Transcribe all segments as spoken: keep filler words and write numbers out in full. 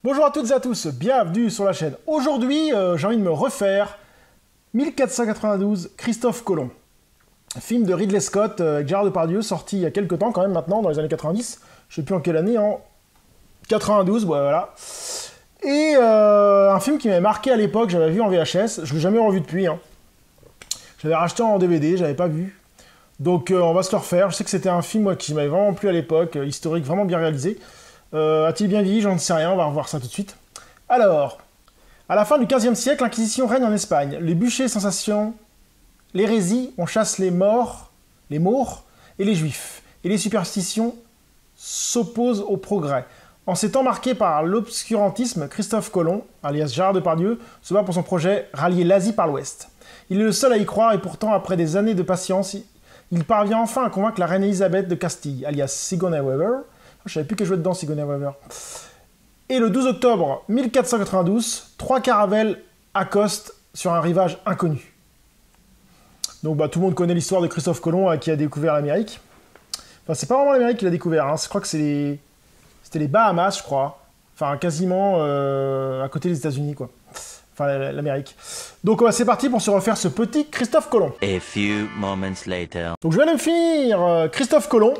Bonjour à toutes et à tous, bienvenue sur la chaîne. Aujourd'hui, euh, j'ai envie de me refaire mille quatre cent quatre-vingt-douze, Christophe Colomb. Film de Ridley Scott euh, avec Gérard Depardieu, sorti il y a quelques temps quand même maintenant, dans les années quatre-vingt-dix. Je sais plus en quelle année, en quatre-vingt-douze, ouais, voilà. Et euh, un film qui m'avait marqué à l'époque, j'avais vu en V H S, je ne l'ai jamais revu depuis. Hein. J'avais racheté en D V D, j'avais pas vu. Donc euh, on va se le refaire. Je sais que c'était un film moi, qui m'avait vraiment plu à l'époque, euh, historique, vraiment bien réalisé. Euh, A-t-il bien vieilli? J'en sais rien, on va revoir ça tout de suite. Alors, à la fin du quinzième siècle, l'Inquisition règne en Espagne. Les bûchers, sensations, l'hérésie, on chasse les morts, les Maures et les Juifs. Et les superstitions s'opposent au progrès. En ces temps marqués par l'obscurantisme, Christophe Colomb, alias Gérard Depardieu, se bat pour son projet rallier l'Asie par l'Ouest. Il est le seul à y croire et pourtant, après des années de patience, il parvient enfin à convaincre la reine Elisabeth de Castille, alias Sigourney Weaver. Je savais plus qu'elle jouait dedans, Sigourney Weaver. Et le douze octobre mille quatre cent quatre-vingt-douze, trois caravelles accostent sur un rivage inconnu. Donc bah, tout le monde connaît l'histoire de Christophe Colomb euh, qui a découvert l'Amérique. Enfin, c'est pas vraiment l'Amérique qu'il a découvert, hein. Je crois que c'est les... c'était les Bahamas, je crois. Enfin, quasiment euh, à côté des États-Unis, quoi. Enfin, l'Amérique. Donc ouais, c'est parti pour se refaire ce petit Christophe Colomb. A few moments later. Donc je vais aller me finir euh, Christophe Colomb.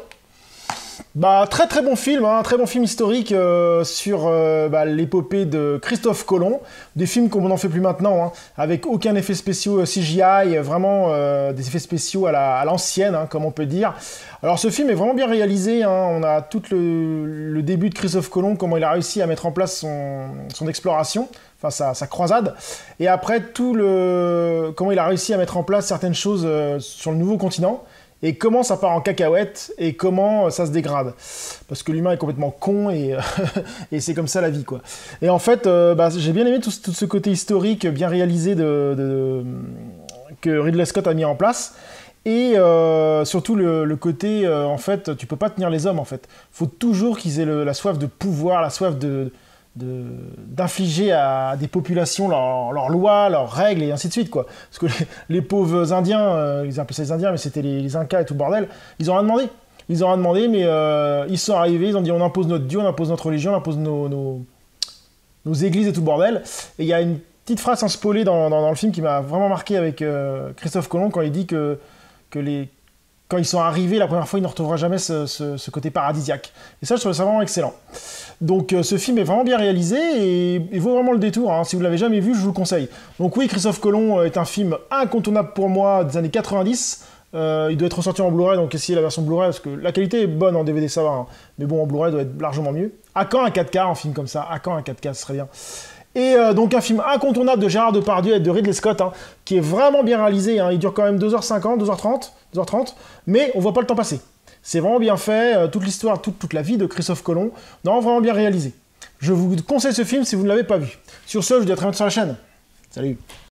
Bah, très très bon film, hein, très bon film historique euh, sur euh, bah, l'épopée de Christophe Colomb, des films qu'on n'en fait plus maintenant, hein, avec aucun effet spéciaux C G I, vraiment euh, des effets spéciaux à l'ancienne, hein, comme on peut dire. Alors ce film est vraiment bien réalisé, hein, on a tout le, le début de Christophe Colomb, comment il a réussi à mettre en place son, son exploration, enfin sa, sa croisade, et après tout le comment il a réussi à mettre en place certaines choses euh, sur le nouveau continent, et comment ça part en cacahuète, et comment ça se dégrade. Parce que l'humain est complètement con, et, et c'est comme ça la vie, quoi. Et en fait, euh, bah, j'ai bien aimé tout, tout ce côté historique bien réalisé de, de, de, que Ridley Scott a mis en place. Et euh, surtout le, le côté, euh, en fait, tu peux pas tenir les hommes, en fait. Faut toujours qu'ils aient le, la soif de pouvoir, la soif de... d'infliger à des populations leurs leur lois, leurs règles, et ainsi de suite, quoi. Parce que les, les pauvres Indiens, euh, ils appelaient ça les Indiens, mais c'était les, les Incas et tout le bordel, ils ont rien demandé. Ils ont rien demandé, mais euh, ils sont arrivés, ils ont dit on impose notre Dieu, on impose notre religion, on impose nos, nos, nos églises et tout le bordel. Et il y a une petite phrase sans spoiler dans, dans, dans le film qui m'a vraiment marqué avec euh, Christophe Colomb, quand il dit que, que les... quand ils sont arrivés la première fois, ils ne retrouvera jamais ce, ce, ce côté paradisiaque. Et ça, je trouve ça vraiment excellent. Donc euh, ce film est vraiment bien réalisé et il vaut vraiment le détour, hein. Si vous ne l'avez jamais vu, je vous le conseille. Donc oui, Christophe Colomb est un film incontournable pour moi des années quatre-vingt-dix. Euh, il doit être ressorti en Blu-ray, donc essayez la version Blu-ray, parce que la qualité est bonne en D V D, ça va, hein. Mais bon, en Blu-ray, doit être largement mieux. À quand un quatre K, un film comme ça? À quand un quatre K, ce serait bien. Et euh, donc un film incontournable de Gérard Depardieu et de Ridley Scott, hein, qui est vraiment bien réalisé, hein. Il dure quand même deux heures cinquante, deux heures trente, deux heures trente, mais on voit pas le temps passer. C'est vraiment bien fait, euh, toute l'histoire, toute, toute la vie de Christophe Colomb, non, vraiment bien réalisé. Je vous conseille ce film si vous ne l'avez pas vu. Sur ce, je vous dis à très bientôt sur la chaîne. Salut.